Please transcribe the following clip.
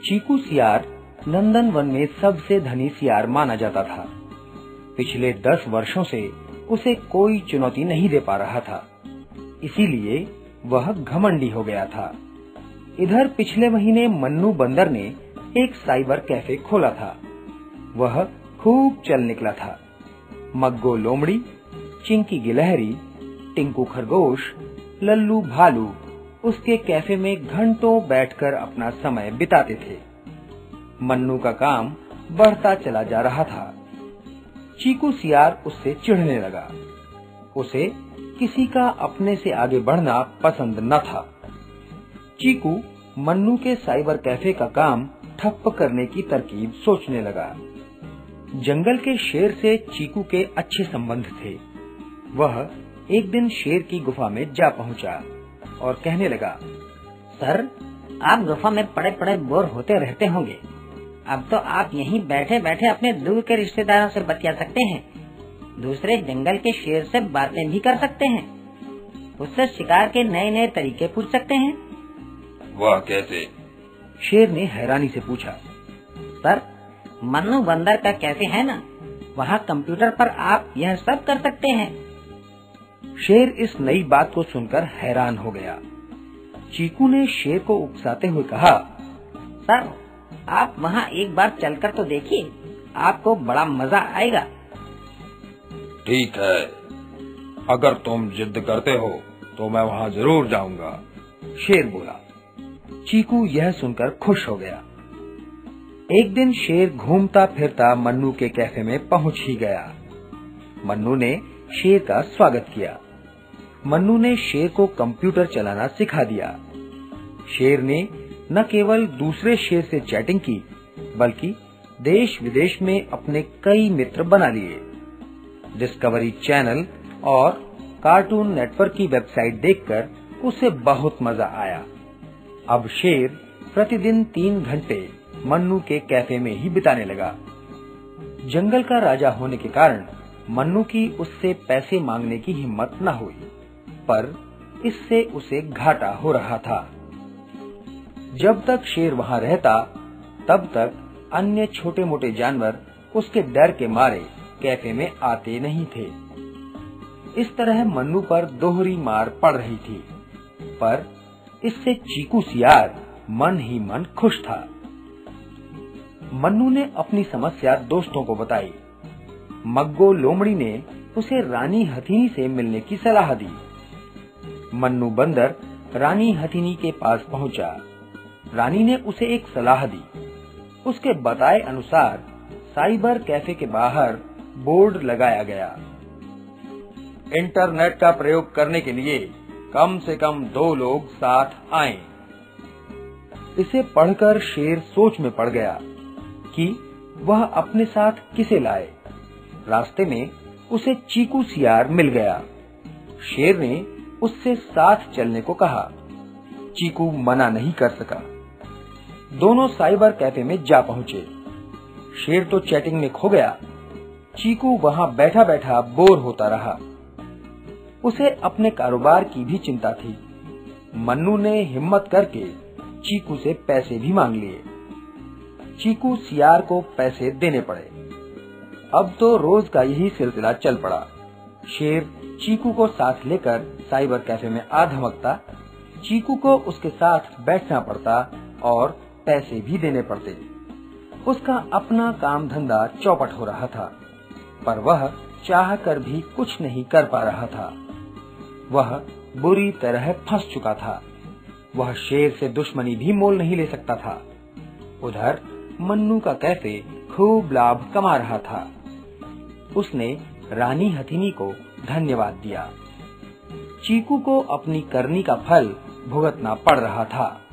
चीकू सियार नंदन वन में सबसे धनी सियार माना जाता था। पिछले 10 वर्षों से उसे कोई चुनौती नहीं दे पा रहा था, इसीलिए वह घमंडी हो गया था। इधर पिछले महीने मन्नू बंदर ने एक साइबर कैफे खोला था। वह खूब चल निकला था। मग्गो लोमड़ी, चिंकी गिलहरी, टिंकू खरगोश, लल्लू भालू उसके कैफे में घंटों बैठकर अपना समय बिताते थे। मन्नू का काम बढ़ता चला जा रहा था। चीकू सियार उससे चिढ़ने लगा। उसे किसी का अपने से आगे बढ़ना पसंद न था। चीकू मन्नू के साइबर कैफे का काम ठप्प करने की तरकीब सोचने लगा। जंगल के शेर से चीकू के अच्छे संबंध थे। वह एक दिन शेर की गुफा में जा पहुंचा और कहने लगा, सर, आप गुफा में पड़े पड़े बोर होते रहते होंगे। अब तो आप यहीं बैठे बैठे अपने दूर के रिश्तेदारों से बतिया सकते हैं, दूसरे जंगल के शेर से बातें भी कर सकते हैं, उससे शिकार के नए नए तरीके पूछ सकते हैं। वह कैसे? शेर ने हैरानी से पूछा। सर, मन्नू बंदर का कैफे है ना, वहाँ कंप्यूटर पर आप यह सब कर सकते हैं। शेर इस नई बात को सुनकर हैरान हो गया। चीकू ने शेर को उकसाते हुए कहा, सर, आप वहाँ एक बार चलकर तो देखिए, आपको बड़ा मजा आएगा। ठीक है, अगर तुम जिद करते हो तो मैं वहाँ जरूर जाऊंगा, शेर बोला। चीकू यह सुनकर खुश हो गया। एक दिन शेर घूमता फिरता मन्नू के कैफे में पहुंच ही गया। मन्नू ने शेर का स्वागत किया। मन्नू ने शेर को कंप्यूटर चलाना सिखा दिया। शेर ने न केवल दूसरे शेर से चैटिंग की, बल्कि देश विदेश में अपने कई मित्र बना लिए। डिस्कवरी चैनल और कार्टून नेटवर्क की वेबसाइट देखकर उसे बहुत मजा आया। अब शेर प्रतिदिन 3 घंटे मन्नू के कैफे में ही बिताने लगा। जंगल का राजा होने के कारण मन्नू की उससे पैसे मांगने की हिम्मत न हुई, पर इससे उसे घाटा हो रहा था। जब तक शेर वहां रहता, तब तक अन्य छोटे मोटे जानवर उसके डर के मारे कैफे में आते नहीं थे। इस तरह मन्नू पर दोहरी मार पड़ रही थी, पर इससे चीकू सियार मन ही मन खुश था। मन्नू ने अपनी समस्या दोस्तों को बताई। मग्गो लोमड़ी ने उसे रानी हथिनी से मिलने की सलाह दी। मन्नू बंदर रानी हथिनी के पास पहुंचा। रानी ने उसे एक सलाह दी। उसके बताए अनुसार साइबर कैफे के बाहर बोर्ड लगाया गया। इंटरनेट का प्रयोग करने के लिए कम से कम 2 लोग साथ आएं। इसे पढ़कर शेर सोच में पड़ गया कि वह अपने साथ किसे लाए। रास्ते में उसे चीकू सियार मिल गया। शेर ने उससे साथ चलने को कहा। चीकू मना नहीं कर सका। दोनों साइबर कैफे में जा पहुंचे। शेर तो चैटिंग में खो गया। चीकू वहां बैठा बैठा बोर होता रहा। उसे अपने कारोबार की भी चिंता थी। मन्नू ने हिम्मत करके चीकू से पैसे भी मांग लिए। चीकू सियार को पैसे देने पड़े। अब तो रोज का यही सिलसिला चल पड़ा। शेर चीकू को साथ लेकर साइबर कैफे में आ धमकता। चीकू को उसके साथ बैठना पड़ता और पैसे भी देने पड़ते। उसका अपना काम धंधा चौपट हो रहा था, पर वह चाह कर भी कुछ नहीं कर पा रहा था। वह बुरी तरह फंस चुका था। वह शेर से दुश्मनी भी मोल नहीं ले सकता था। उधर मन्नू का कैफे खूब लाभ कमा रहा था। उसने रानी हथिनी को धन्यवाद दिया। चीकू को अपनी करनी का फल भुगतना पड़ रहा था।